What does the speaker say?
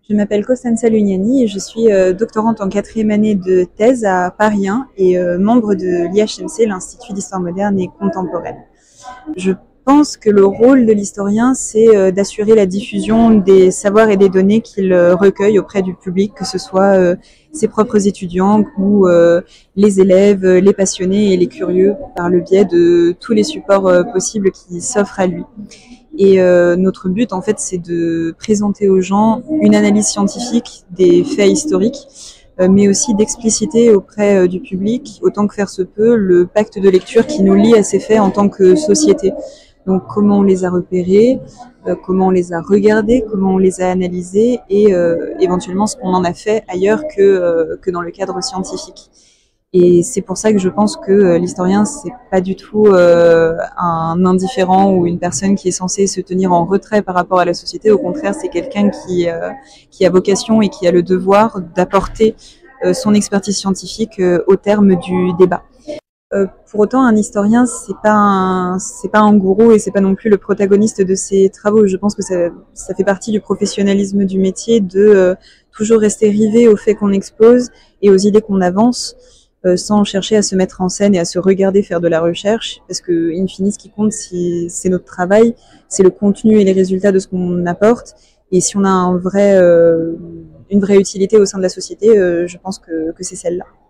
Je m'appelle Costanza Lugnani et je suis doctorante en 4e année de thèse à Paris 1 et membre de l'IHMC, l'Institut d'Histoire moderne et contemporaine. Je pense que le rôle de l'historien, c'est d'assurer la diffusion des savoirs et des données qu'il recueille auprès du public, que ce soit ses propres étudiants ou les élèves, les passionnés et les curieux, par le biais de tous les supports possibles qui s'offrent à lui. Et notre but, en fait, c'est de présenter aux gens une analyse scientifique des faits historiques, mais aussi d'expliciter auprès du public, autant que faire se peut, le pacte de lecture qui nous lie à ces faits en tant que société. Donc comment on les a repérés, comment on les a regardés, comment on les a analysés et éventuellement ce qu'on en a fait ailleurs que dans le cadre scientifique. Et c'est pour ça que je pense que l'historien, c'est pas du tout un indifférent ou une personne qui est censée se tenir en retrait par rapport à la société. Au contraire, c'est quelqu'un qui a vocation et qui a le devoir d'apporter son expertise scientifique au terme du débat. Pour autant, un historien, c'est pas un gourou et c'est pas non plus le protagoniste de ses travaux. Je pense que ça fait partie du professionnalisme du métier de toujours rester rivé aux faits qu'on expose et aux idées qu'on avance, sans chercher à se mettre en scène et à se regarder faire de la recherche, parce que, in fine, ce qui compte, c'est notre travail, c'est le contenu et les résultats de ce qu'on apporte, et si on a une vraie utilité au sein de la société, je pense que c'est celle-là.